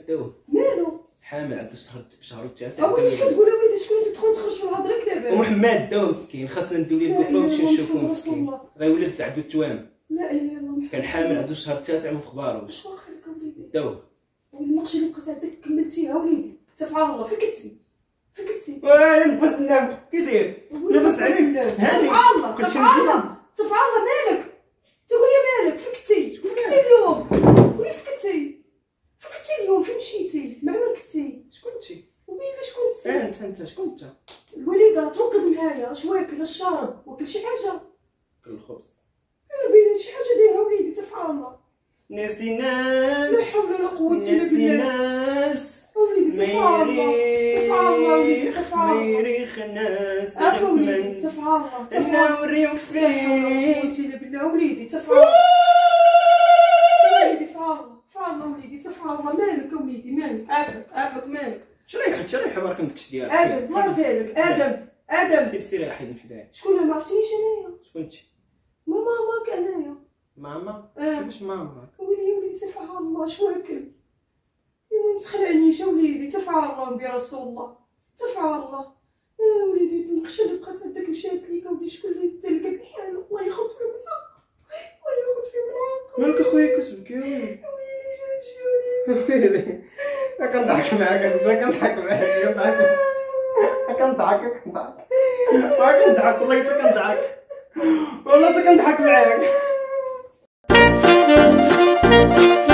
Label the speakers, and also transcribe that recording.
Speaker 1: الدواء
Speaker 2: مالو
Speaker 1: حامل عند الشهر التاسع.
Speaker 2: اولي اش كتقول اوليدي؟ شكون تدخل تخرج في الهضره لاباس؟
Speaker 1: ومحمد الدواء مسكين خاصنا نديو ليه الكفه ونمشي نشوفوه مسكين غيولد عنده التوام.
Speaker 2: لا اله الا الله.
Speaker 1: كان حامل عنده الشهر التاسع وفي خباروش.
Speaker 2: واش واخا لك اوليدي؟
Speaker 1: الدواء
Speaker 2: والنقشه اللي بقات عندك كملتيها وليدي تفعل الله. فين كنتي؟ فين كنتي؟
Speaker 1: لبس اللعب كي داير؟ لبس عليك هاني
Speaker 2: تفعل الله تفعل الله تفعل الله. مالك تقول لي مالك؟ فين كنتي؟ فين كنتي اليوم؟ قولي فين كنتي؟ فين كنتي اليوم؟ فين مشيتي؟ مع من كنتي؟
Speaker 1: شكون انتي؟
Speaker 2: وبيلي شكون انت؟
Speaker 1: انت شكون انت؟
Speaker 2: الوالده تركض معايا. اش واكل؟ اش شارب؟ واكل شي حاجه؟
Speaker 1: كل الخبز.
Speaker 2: انا باين شي حاجه دايره وليدي تفعل الله.
Speaker 1: ناسي ناس
Speaker 2: لا حول ولا قوه الا
Speaker 1: ناسي
Speaker 2: بالله.
Speaker 1: ناس
Speaker 2: وليدي تفعل الله تفعل الله وليدي تفعل الله.
Speaker 1: ميريخ ناس
Speaker 2: عفوا وليدي تفعل الله تفعل الله.
Speaker 1: انا وريهم
Speaker 2: لا حول ولا قوه
Speaker 1: فين
Speaker 2: الا بالله وليدي تفعل الله. وليدي تفعل الله تفعل الله وليدي تفعل الله. مالك وليدي مالك؟ عافاك مالك؟
Speaker 1: شريحه برك مدكش ديالك.
Speaker 2: ادم الله يرضيلك. ادم
Speaker 1: سير حيد من حدايا.
Speaker 2: شكون؟ ما عرفتينيش انايا.
Speaker 1: شكون انت؟
Speaker 2: ماما ماك انايا.
Speaker 1: ماما؟
Speaker 2: اه
Speaker 1: كيفاش ماما؟
Speaker 2: وليدي تفعل الله. اش واكل؟ ما تخلعنيش وليدي تفعل الله برسول الله تفعل الله. وليدي النقشه اللي بقات عندك مشات ليك ودي شكون اللي دار لك هاد الحال؟ الله ياخذ في بالحق الله ياخذ في بالحق.
Speaker 1: مالك اخويا كتبكي؟
Speaker 2: ويلي جاوني
Speaker 1: كنضحك معاك اختي كنضحك معاك كنضحك والله حتى كنضحك والله حتى كنضحك معاك.